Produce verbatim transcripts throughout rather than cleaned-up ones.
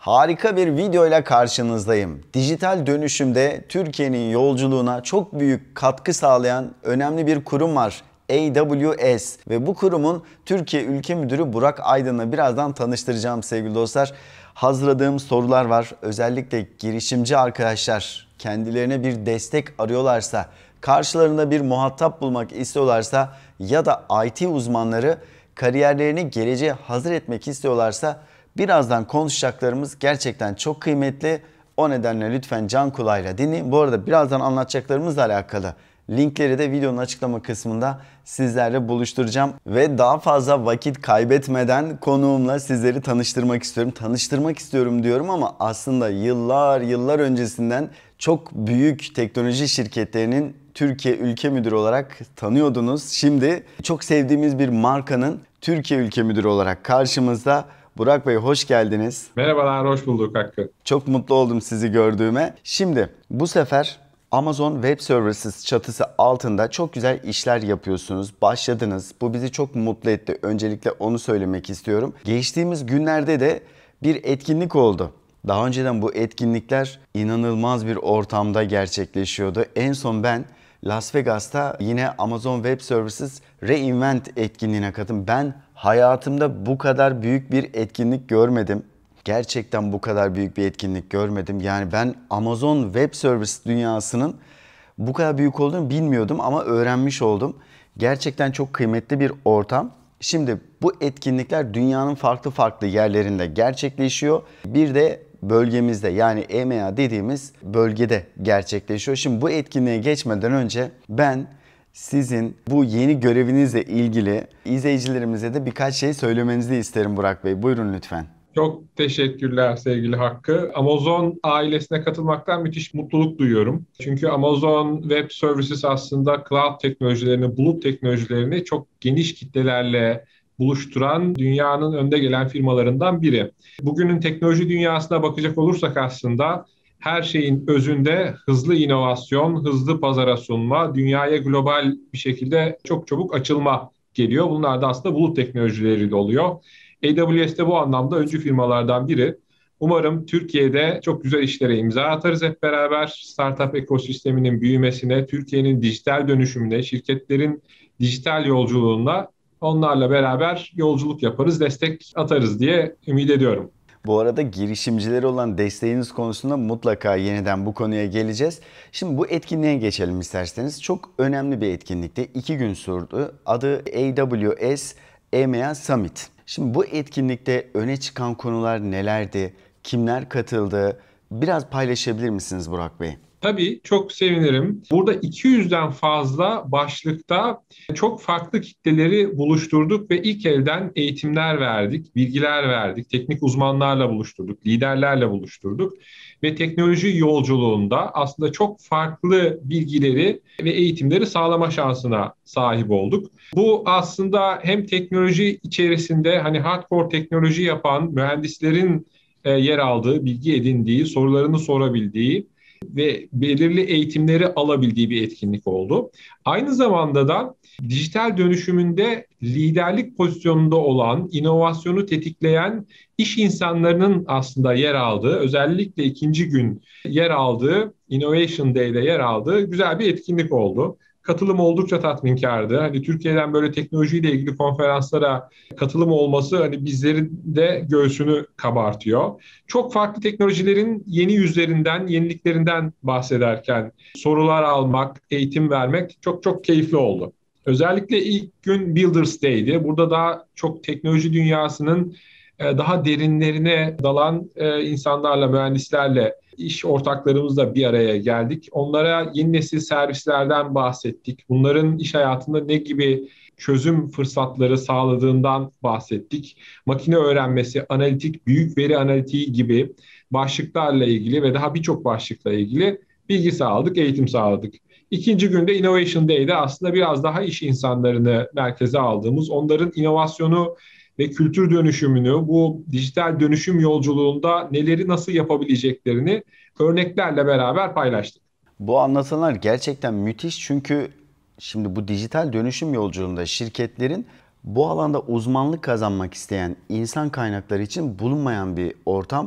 Harika bir videoyla karşınızdayım. Dijital dönüşümde Türkiye'nin yolculuğuna çok büyük katkı sağlayan önemli bir kurum var. A W S ve bu kurumun Türkiye Ülke Müdürü Burak Aydın'la birazdan tanıştıracağım sevgili dostlar. Hazırladığım sorular var. Özellikle girişimci arkadaşlar kendilerine bir destek arıyorlarsa, karşılarında bir muhatap bulmak istiyorlarsa ya da I T uzmanları kariyerlerini geleceğe hazır etmek istiyorlarsa birazdan konuşacaklarımız gerçekten çok kıymetli. O nedenle lütfen can kulağıyla dinleyin. Bu arada birazdan anlatacaklarımızla alakalı linkleri de videonun açıklama kısmında sizlerle buluşturacağım. Ve daha fazla vakit kaybetmeden konuğumla sizleri tanıştırmak istiyorum. Tanıştırmak istiyorum diyorum ama aslında yıllar yıllar öncesinden çok büyük teknoloji şirketlerinin Türkiye Ülke Müdürü olarak tanıyordunuz. Şimdi çok sevdiğimiz bir markanın Türkiye Ülke Müdürü olarak karşımızda. Burak Bey hoş geldiniz. Merhabalar, hoş bulduk Hakkı. Çok mutlu oldum sizi gördüğüme. Şimdi bu sefer Amazon Web Services çatısı altında çok güzel işler yapıyorsunuz. Başladınız. Bu bizi çok mutlu etti. Öncelikle onu söylemek istiyorum. Geçtiğimiz günlerde de bir etkinlik oldu. Daha önceden bu etkinlikler inanılmaz bir ortamda gerçekleşiyordu. En son ben Las Vegas'ta yine Amazon Web Services Reinvent etkinliğine katıldım. Ben hayatımda bu kadar büyük bir etkinlik görmedim. Gerçekten bu kadar büyük bir etkinlik görmedim. Yani ben Amazon Web Service dünyasının bu kadar büyük olduğunu bilmiyordum ama öğrenmiş oldum. Gerçekten çok kıymetli bir ortam. Şimdi bu etkinlikler dünyanın farklı farklı yerlerinde gerçekleşiyor. Bir de bölgemizde yani E M E A dediğimiz bölgede gerçekleşiyor. Şimdi bu etkinliğe geçmeden önce ben sizin bu yeni görevinizle ilgili izleyicilerimize de birkaç şey söylemenizi isterim Burak Bey. Buyurun lütfen. Çok teşekkürler sevgili Hakkı. Amazon ailesine katılmaktan müthiş mutluluk duyuyorum. Çünkü Amazon Web Services aslında cloud teknolojilerini, bulut teknolojilerini çok geniş kitlelerle buluşturan dünyanın önde gelen firmalarından biri. Bugünün teknoloji dünyasına bakacak olursak aslında her şeyin özünde hızlı inovasyon, hızlı pazara sunma, dünyaya global bir şekilde çok çabuk açılma geliyor. Bunlar da aslında bulut teknolojileriyle oluyor. A W S de bu anlamda öncü firmalardan biri. Umarım Türkiye'de çok güzel işlere imza atarız hep beraber. Startup ekosisteminin büyümesine, Türkiye'nin dijital dönüşümüne, şirketlerin dijital yolculuğuna onlarla beraber yolculuk yaparız, destek atarız diye ümit ediyorum. Bu arada girişimcilere olan desteğiniz konusunda mutlaka yeniden bu konuya geleceğiz. Şimdi bu etkinliğe geçelim isterseniz. Çok önemli bir etkinlikti. İki gün sürdü. Adı A W S E M E A Summit. Şimdi bu etkinlikte öne çıkan konular nelerdi? Kimler katıldı? Biraz paylaşabilir misiniz Burak Bey? Tabii çok sevinirim. Burada iki yüzden fazla başlıkta çok farklı kitleleri buluşturduk ve ilk elden eğitimler verdik, bilgiler verdik, teknik uzmanlarla buluşturduk, liderlerle buluşturduk ve teknoloji yolculuğunda aslında çok farklı bilgileri ve eğitimleri sağlama şansına sahip olduk. Bu aslında hem teknoloji içerisinde hani hardcore teknoloji yapan mühendislerin yer aldığı, bilgi edindiği, sorularını sorabildiği ve belirli eğitimleri alabildiği bir etkinlik oldu. Aynı zamanda da dijital dönüşümünde liderlik pozisyonunda olan, inovasyonu tetikleyen iş insanlarının aslında yer aldığı, özellikle ikinci gün yer aldığı, Innovation Day'de yer aldığı güzel bir etkinlik oldu. Katılım oldukça tatminkardı. Hani Türkiye'den böyle teknolojiyle ilgili konferanslara katılım olması hani bizlerin de göğsünü kabartıyor. Çok farklı teknolojilerin yeni yüzlerinden, yeniliklerinden bahsederken sorular almak, eğitim vermek çok çok keyifli oldu. Özellikle ilk gün Builders Day'di. Burada daha çok teknoloji dünyasının daha derinlerine dalan insanlarla, mühendislerle, iş ortaklarımızla bir araya geldik. Onlara yeni nesil servislerden bahsettik. Bunların iş hayatında ne gibi çözüm fırsatları sağladığından bahsettik. Makine öğrenmesi, analitik, büyük veri analitiği gibi başlıklarla ilgili ve daha birçok başlıkla ilgili bilgi sağladık, eğitim sağladık. İkinci günde Innovation Day'de aslında biraz daha iş insanlarını merkeze aldığımız, onların inovasyonu ve kültür dönüşümünü, bu dijital dönüşüm yolculuğunda neleri nasıl yapabileceklerini örneklerle beraber paylaştık. Bu anlatılanlar gerçekten müthiş çünkü şimdi bu dijital dönüşüm yolculuğunda şirketlerin bu alanda uzmanlık kazanmak isteyen insan kaynakları için bulunmayan bir ortam.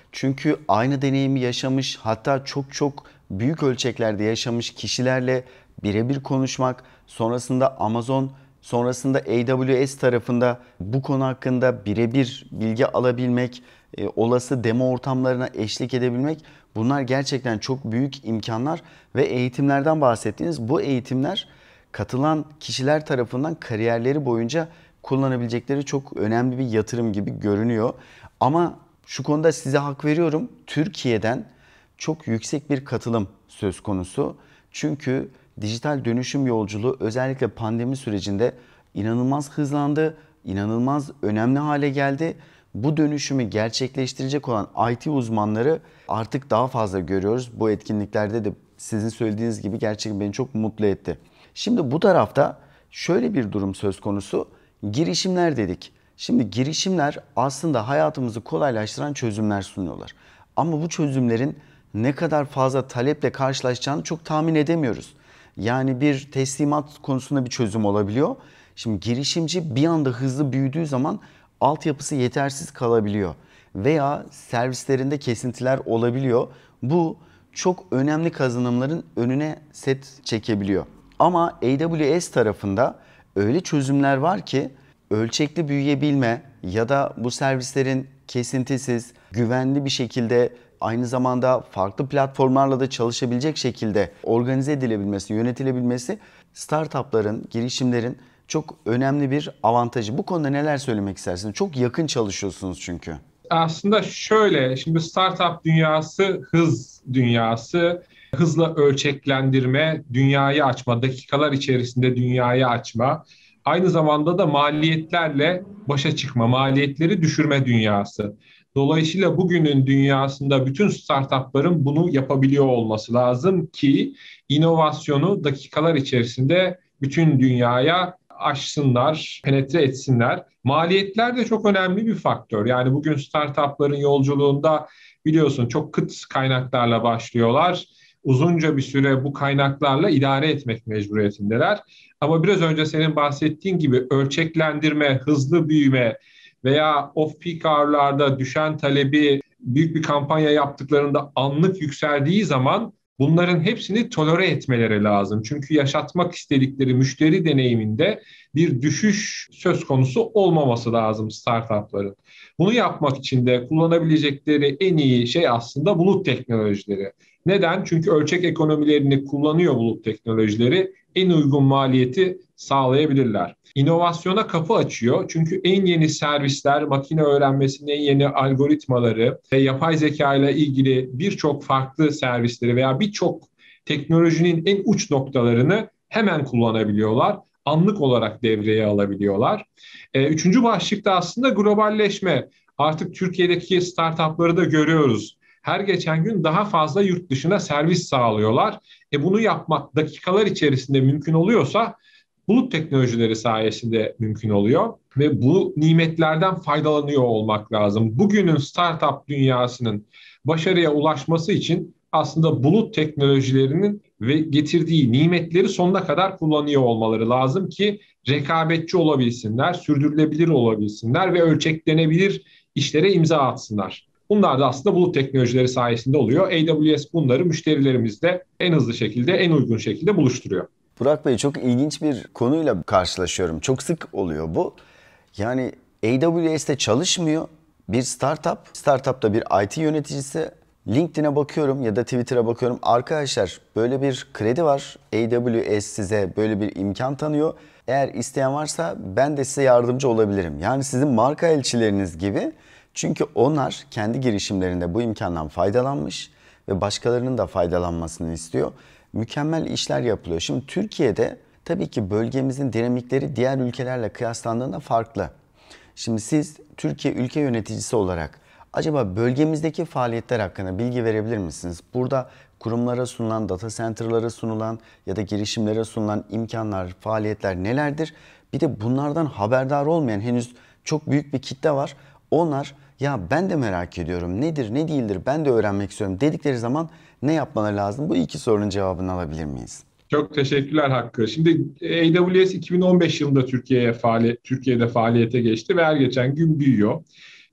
Çünkü aynı deneyimi yaşamış, hatta çok çok büyük ölçeklerde yaşamış kişilerle birebir konuşmak, sonrasında Amazon, sonrasında A W S tarafında bu konu hakkında birebir bilgi alabilmek, e, olası demo ortamlarına eşlik edebilmek, bunlar gerçekten çok büyük imkanlar ve eğitimlerden bahsettiğiniz bu eğitimler katılan kişiler tarafından kariyerleri boyunca kullanabilecekleri çok önemli bir yatırım gibi görünüyor. Ama şu konuda size hak veriyorum. Türkiye'den çok yüksek bir katılım söz konusu. Çünkü dijital dönüşüm yolculuğu özellikle pandemi sürecinde inanılmaz hızlandı, inanılmaz önemli hale geldi. Bu dönüşümü gerçekleştirecek olan I T uzmanları artık daha fazla görüyoruz. Bu etkinliklerde de sizin söylediğiniz gibi gerçekten beni çok mutlu etti. Şimdi bu tarafta şöyle bir durum söz konusu. Girişimler dedik. Şimdi girişimler aslında hayatımızı kolaylaştıran çözümler sunuyorlar. Ama bu çözümlerin ne kadar fazla taleple karşılaşacağını çok tahmin edemiyoruz. Yani bir teslimat konusunda bir çözüm olabiliyor. Şimdi girişimci bir anda hızlı büyüdüğü zaman altyapısı yetersiz kalabiliyor. Veya servislerinde kesintiler olabiliyor. Bu çok önemli kazanımların önüne set çekebiliyor. Ama A W S tarafında öyle çözümler var ki ölçekli büyüyebilme ya da bu servislerin kesintisiz, güvenli bir şekilde aynı zamanda farklı platformlarla da çalışabilecek şekilde organize edilebilmesi, yönetilebilmesi startupların, girişimlerin çok önemli bir avantajı. Bu konuda neler söylemek istersiniz? Çok yakın çalışıyorsunuz çünkü. Aslında şöyle, şimdi startup dünyası hız dünyası, hızla ölçeklendirme, dünyayı açma, dakikalar içerisinde dünyayı açma, aynı zamanda da maliyetlerle başa çıkma, maliyetleri düşürme dünyası. Dolayısıyla bugünün dünyasında bütün startupların bunu yapabiliyor olması lazım ki inovasyonu dakikalar içerisinde bütün dünyaya aşsınlar, penetre etsinler. Maliyetler de çok önemli bir faktör. Yani bugün startupların yolculuğunda biliyorsun çok kıt kaynaklarla başlıyorlar. Uzunca bir süre bu kaynaklarla idare etmek mecburiyetindeler. Ama biraz önce senin bahsettiğin gibi ölçeklendirme, hızlı büyüme veya off-peak hour'larda düşen talebi büyük bir kampanya yaptıklarında anlık yükseldiği zaman bunların hepsini tolere etmeleri lazım. Çünkü yaşatmak istedikleri müşteri deneyiminde bir düşüş söz konusu olmaması lazım startupların. Bunu yapmak için de kullanabilecekleri en iyi şey aslında bulut teknolojileri. Neden? Çünkü ölçek ekonomilerini kullanıyor bulut teknolojileri. En uygun maliyeti sağlayabilirler. İnovasyona kapı açıyor. Çünkü en yeni servisler, makine öğrenmesinin en yeni algoritmaları ve yapay zeka ile ilgili birçok farklı servisleri veya birçok teknolojinin en uç noktalarını hemen kullanabiliyorlar. Anlık olarak devreye alabiliyorlar. E, üçüncü başlıkta aslında globalleşme. Artık Türkiye'deki startupları da görüyoruz. Her geçen gün daha fazla yurt dışına servis sağlıyorlar. E bunu yapmak dakikalar içerisinde mümkün oluyorsa bulut teknolojileri sayesinde mümkün oluyor ve bu nimetlerden faydalanıyor olmak lazım. Bugünün startup dünyasının başarıya ulaşması için aslında bulut teknolojilerinin ve getirdiği nimetleri sonuna kadar kullanıyor olmaları lazım ki rekabetçi olabilsinler, sürdürülebilir olabilsinler ve ölçeklenebilir işlere imza atsınlar. Bunlar da aslında bulut teknolojileri sayesinde oluyor. A W S bunları müşterilerimizle en hızlı şekilde, en uygun şekilde buluşturuyor. Burak Bey, çok ilginç bir konuyla karşılaşıyorum. Çok sık oluyor bu. Yani A W S'te çalışmıyor bir startup. Startup'ta bir I T yöneticisi. LinkedIn'e bakıyorum ya da Twitter'a bakıyorum. Arkadaşlar, böyle bir kredi var. A W S size böyle bir imkan tanıyor. Eğer isteyen varsa ben de size yardımcı olabilirim. Yani sizin marka elçileriniz gibi. Çünkü onlar kendi girişimlerinde bu imkandan faydalanmış ve başkalarının da faydalanmasını istiyor. Mükemmel işler yapılıyor. Şimdi Türkiye'de tabii ki bölgemizin dinamikleri diğer ülkelerle kıyaslandığında farklı. Şimdi siz Türkiye ülke yöneticisi olarak acaba bölgemizdeki faaliyetler hakkında bilgi verebilir misiniz? Burada kurumlara sunulan, data center'lara sunulan ya da girişimlere sunulan imkanlar, faaliyetler nelerdir? Bir de bunlardan haberdar olmayan henüz çok büyük bir kitle var. Onlar ya ben de merak ediyorum, nedir ne değildir, ben de öğrenmek istiyorum dedikleri zaman ne yapmaları lazım? Bu iki sorunun cevabını alabilir miyiz? Çok teşekkürler Hakkı. Şimdi A W S iki bin on beş yılında Türkiye'ye faaliyet, Türkiye'de faaliyete geçti ve her geçen gün büyüyor.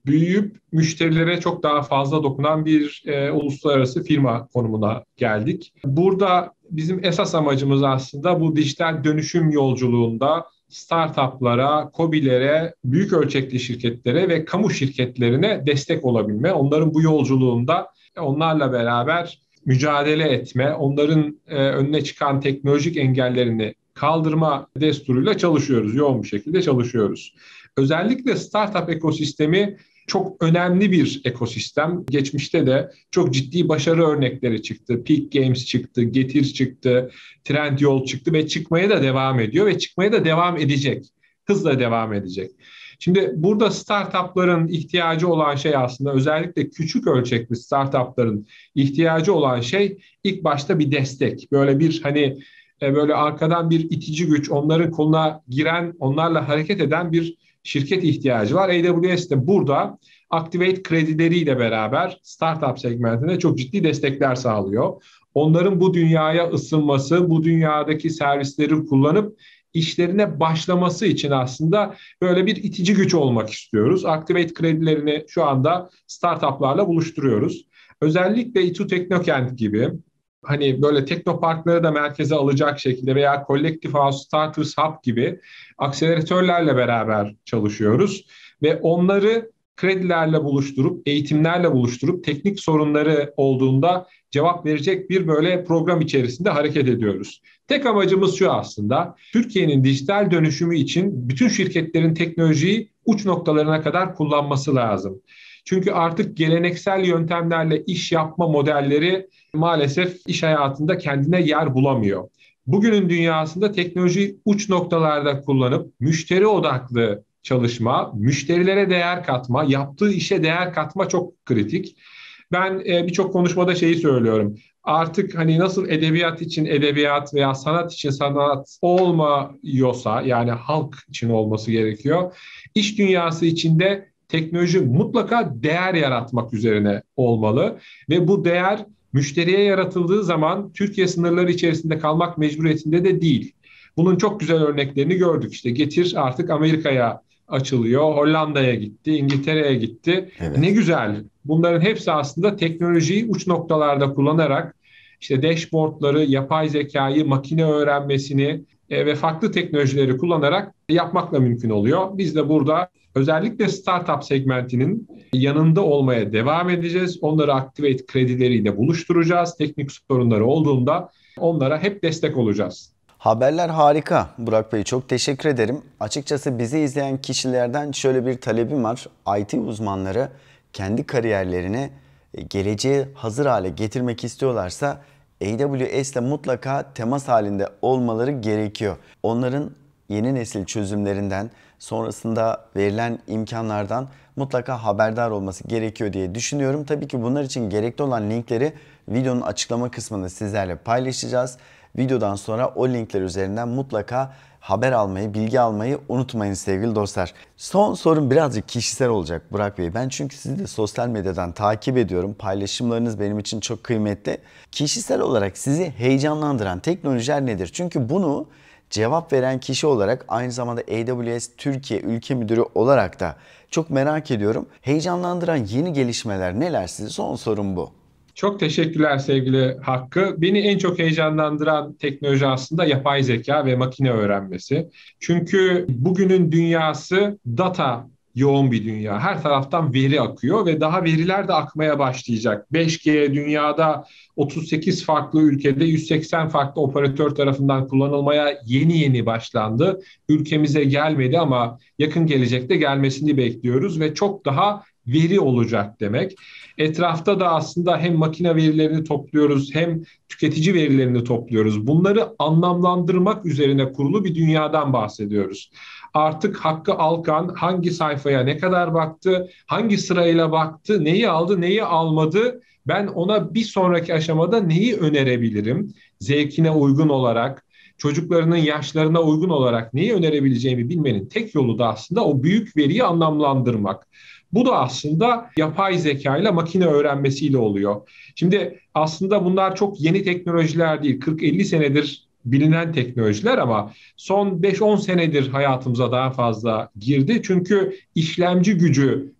büyüyüp müşterilere çok daha fazla dokunan bir e, uluslararası firma konumuna geldik. Burada bizim esas amacımız aslında bu dijital dönüşüm yolculuğunda startuplara, KOBİ'lere, büyük ölçekli şirketlere ve kamu şirketlerine destek olabilme. Onların bu yolculuğunda onlarla beraber mücadele etme, onların e, önüne çıkan teknolojik engellerini kaldırma desturuyla çalışıyoruz. Yoğun bir şekilde çalışıyoruz. Özellikle startup ekosistemi çok önemli bir ekosistem. Geçmişte de çok ciddi başarı örnekleri çıktı. Peak Games çıktı, Getir çıktı, Trendyol çıktı ve çıkmaya da devam ediyor ve çıkmaya da devam edecek. Hızla devam edecek. Şimdi burada startupların ihtiyacı olan şey aslında özellikle küçük ölçekli startupların ihtiyacı olan şey ilk başta bir destek. Böyle bir hani böyle arkadan bir itici güç, onların koluna giren, onlarla hareket eden bir şirket ihtiyacı var. A W S de burada Activate kredileriyle beraber startup segmentine çok ciddi destekler sağlıyor. Onların bu dünyaya ısınması, bu dünyadaki servisleri kullanıp işlerine başlaması için aslında böyle bir itici güç olmak istiyoruz. Activate kredilerini şu anda startuplarla buluşturuyoruz. Özellikle İTÜ Teknokent gibi hani böyle teknoparkları da merkeze alacak şekilde veya Collective House, Starters Hub gibi akseleratörlerle beraber çalışıyoruz. Ve onları kredilerle buluşturup, eğitimlerle buluşturup teknik sorunları olduğunda cevap verecek bir böyle program içerisinde hareket ediyoruz. Tek amacımız şu aslında, Türkiye'nin dijital dönüşümü için bütün şirketlerin teknolojiyi uç noktalarına kadar kullanması lazım. Çünkü artık geleneksel yöntemlerle iş yapma modelleri maalesef iş hayatında kendine yer bulamıyor. Bugünün dünyasında teknolojiyi uç noktalarda kullanıp müşteri odaklı çalışma, müşterilere değer katma, yaptığı işe değer katma çok kritik. Ben e, birçok konuşmada şeyi söylüyorum. Artık hani nasıl edebiyat için edebiyat veya sanat için sanat olmuyorsa, yani halk için olması gerekiyor. İş dünyası içinde teknoloji mutlaka değer yaratmak üzerine olmalı ve bu değer müşteriye yaratıldığı zaman Türkiye sınırları içerisinde kalmak mecburiyetinde de değil. Bunun çok güzel örneklerini gördük. İşte Getir artık Amerika'ya açılıyor, Hollanda'ya gitti, İngiltere'ye gitti. Evet. Ne güzel. Bunların hepsi aslında teknolojiyi uç noktalarda kullanarak işte dashboardları, yapay zekayı, makine öğrenmesini e, ve farklı teknolojileri kullanarak yapmakla mümkün oluyor. Biz de burada özellikle startup segmentinin yanında olmaya devam edeceğiz. Onları Activate kredileriyle buluşturacağız. Teknik sorunları olduğunda onlara hep destek olacağız. Haberler harika. Burak Bey, çok teşekkür ederim. Açıkçası bizi izleyen kişilerden şöyle bir talebim var. I T uzmanları kendi kariyerlerini geleceğe hazır hale getirmek istiyorlarsa A W S ile mutlaka temas halinde olmaları gerekiyor. Onların yeni nesil çözümlerinden, sonrasında verilen imkanlardan mutlaka haberdar olması gerekiyor diye düşünüyorum. Tabii ki bunlar için gerekli olan linkleri videonun açıklama kısmında sizlerle paylaşacağız. Videodan sonra o linkler üzerinden mutlaka haber almayı, bilgi almayı unutmayın sevgili dostlar. Son sorum birazcık kişisel olacak Burak Bey. Ben çünkü sizi de sosyal medyadan takip ediyorum. Paylaşımlarınız benim için çok kıymetli. Kişisel olarak sizi heyecanlandıran teknolojiler nedir? Çünkü bunu cevap veren kişi olarak, aynı zamanda A W S Türkiye Ülke Müdürü olarak da çok merak ediyorum. Heyecanlandıran yeni gelişmeler neler sizi? Son sorum bu. Çok teşekkürler sevgili Hakkı. Beni en çok heyecanlandıran teknoloji aslında yapay zeka ve makine öğrenmesi. Çünkü bugünün dünyası data yoğun bir dünya. Her taraftan veri akıyor ve daha veriler de akmaya başlayacak. beş G dünyada otuz sekiz farklı ülkede yüz seksen farklı operatör tarafından kullanılmaya yeni yeni başlandı. Ülkemize gelmedi ama yakın gelecekte gelmesini bekliyoruz ve çok daha veri olacak demek. Etrafta da aslında hem makine verilerini topluyoruz hem tüketici verilerini topluyoruz. Bunları anlamlandırmak üzerine kurulu bir dünyadan bahsediyoruz. Artık Hakkı Alkan hangi sayfaya ne kadar baktı, hangi sırayla baktı, neyi aldı, neyi almadı, ben ona bir sonraki aşamada neyi önerebilirim, zevkine uygun olarak, çocuklarının yaşlarına uygun olarak neyi önerebileceğimi bilmenin tek yolu da aslında o büyük veriyi anlamlandırmak. Bu da aslında yapay zeka ile makine öğrenmesiyle oluyor. Şimdi aslında bunlar çok yeni teknolojiler değil. kırk elli senedir bilinen teknolojiler ama son beş on senedir hayatımıza daha fazla girdi. Çünkü işlemci gücü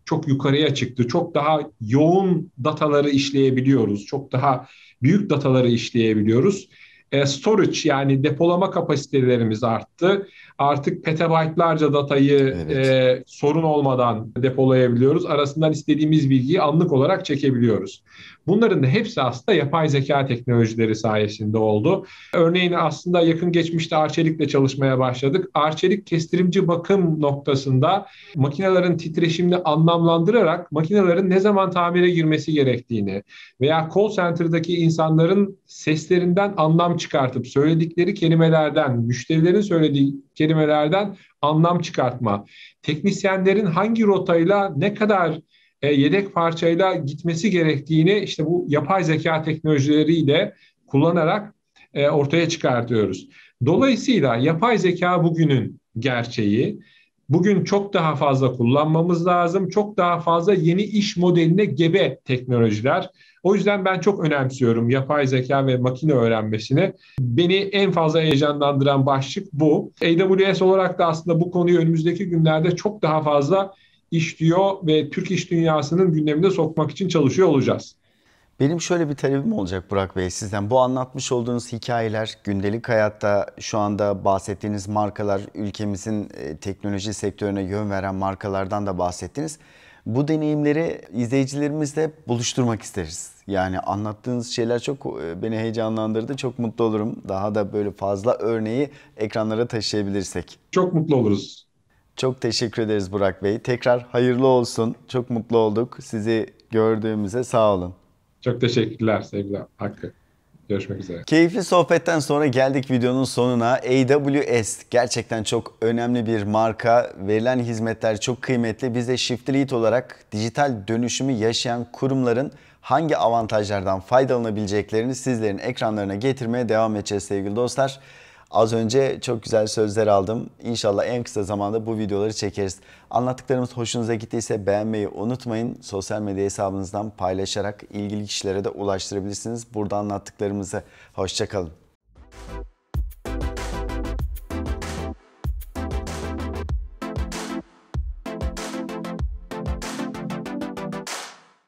çok yukarıya çıktı. Çok daha yoğun dataları işleyebiliyoruz. Çok daha büyük dataları işleyebiliyoruz. E, storage yani depolama kapasitelerimiz arttı. Artık petabaytlarca datayı Evet. e, sorun olmadan depolayabiliyoruz. Arasından istediğimiz bilgiyi anlık olarak çekebiliyoruz. Bunların da hepsi aslında yapay zeka teknolojileri sayesinde oldu. Örneğin aslında yakın geçmişte Arçelik'le çalışmaya başladık. Arçelik kestirimci bakım noktasında makinelerin titreşimini anlamlandırarak makinelerin ne zaman tamire girmesi gerektiğini veya call center'daki insanların seslerinden anlam çıkartıp söyledikleri kelimelerden, müşterilerin söylediği kelimelerden anlam çıkartma, teknisyenlerin hangi rotayla ne kadar e, yedek parçayla gitmesi gerektiğini işte bu yapay zeka teknolojileriyle kullanarak e, ortaya çıkartıyoruz. Dolayısıyla yapay zeka bugünün gerçeği. Bugün çok daha fazla kullanmamız lazım. Çok daha fazla yeni iş modeline gebe teknolojiler. O yüzden ben çok önemsiyorum yapay zeka ve makine öğrenmesini. Beni en fazla heyecanlandıran başlık bu. A W S olarak da aslında bu konuyu önümüzdeki günlerde çok daha fazla işliyor ve Türk iş dünyasının gündemine sokmak için çalışıyor olacağız. Benim şöyle bir talebim olacak Burak Bey sizden. Bu anlatmış olduğunuz hikayeler, gündelik hayatta şu anda bahsettiğiniz markalar, ülkemizin teknoloji sektörüne yön veren markalardan da bahsettiniz. Bu deneyimleri izleyicilerimizle buluşturmak isteriz. Yani anlattığınız şeyler çok beni heyecanlandırdı. Çok mutlu olurum. Daha da böyle fazla örneği ekranlara taşıyabilirsek. Çok mutlu oluruz. Çok teşekkür ederiz Burak Bey. Tekrar hayırlı olsun. Çok mutlu olduk. Sizi gördüğümüze sağ olun. Çok teşekkürler sevgili Hakkı. Görüşmek üzere. Keyifli sohbetten sonra geldik videonun sonuna. A W S gerçekten çok önemli bir marka. Verilen hizmetler çok kıymetli. Biz de Shift Lead olarak dijital dönüşümü yaşayan kurumların hangi avantajlardan faydalanabileceklerini sizlerin ekranlarına getirmeye devam edeceğiz sevgili dostlar. Az önce çok güzel sözler aldım. İnşallah en kısa zamanda bu videoları çekeriz. Anlattıklarımız hoşunuza gittiyse beğenmeyi unutmayın. Sosyal medya hesabınızdan paylaşarak ilgili kişilere de ulaştırabilirsiniz. Burada anlattıklarımızı. Hoşça kalın.